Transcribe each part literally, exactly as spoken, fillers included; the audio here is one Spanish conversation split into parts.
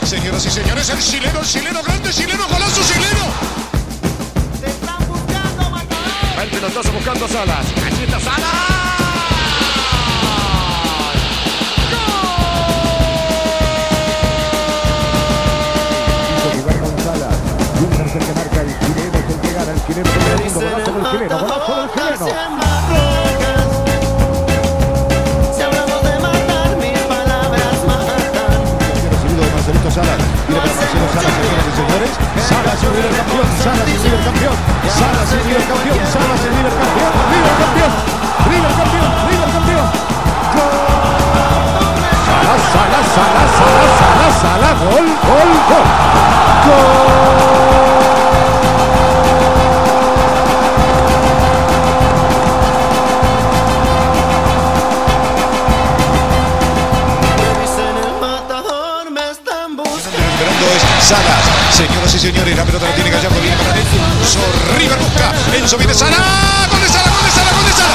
Señoras y señores, el chileno, el chileno, grande chileno, golazo chileno. Se están buscando marcadores. Va el pelotazo buscando a Salas. Allí está Salas. Es el que marca el chileno, es el que gana el chileno, el segundo golazo del chileno, golazo del chileno. Si hablamos de matar, mil palabras matan. Recibido de Marcelito Salas, viene para Marcelo Salas, señoras y señores. Salas es líder campeón, Salas es líder campeón, Salas es líder campeón, Salas es líder campeón, líder campeón, líder campeón, líder campeón. Salas, Salas, Salas, Salas, Salas, Salas, gol, gol, gol. Gol. Salas, señoras y señores, la pelota la tiene Gallardo, viene para adentro, River busca, Enzo viene Salas, gol de Salas, gol de Salas, gol de Salas,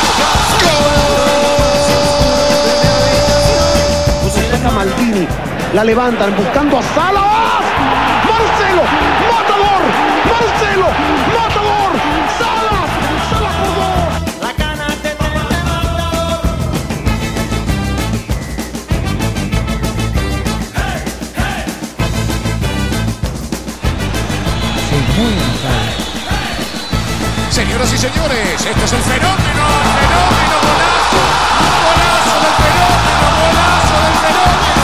gol. Deja Maldini, la levantan buscando a Salas, Marcelo, matador, Marcelo, matador, Salas, Salas por dos. La cana te tiene matador. Señoras y señores, este es el fenómeno, fenómeno, golazo, golazo del fenómeno, golazo del fenómeno.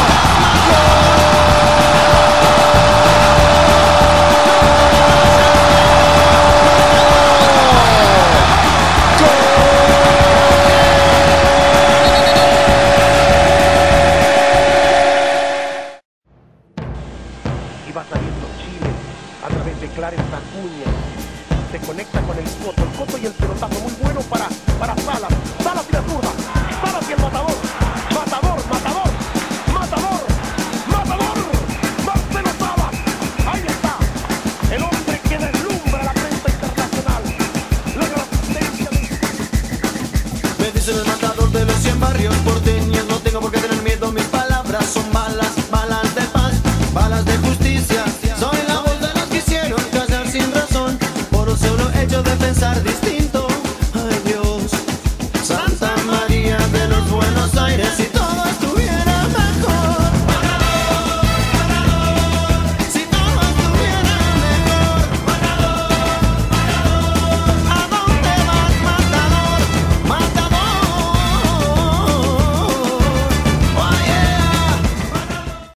Y va saliendo Chile a través de Clarence Acuña. Se conecta con el Coto, el Coto y el pelotazo muy bueno para, para Salas. Salas y la zurda, Salas y el matador. Matador, matador, matador, matador. Marcelo Salas, ahí está. El hombre que deslumbra la prensa internacional. Logra la asistencia de... Me dicen el matador de los cien barrios por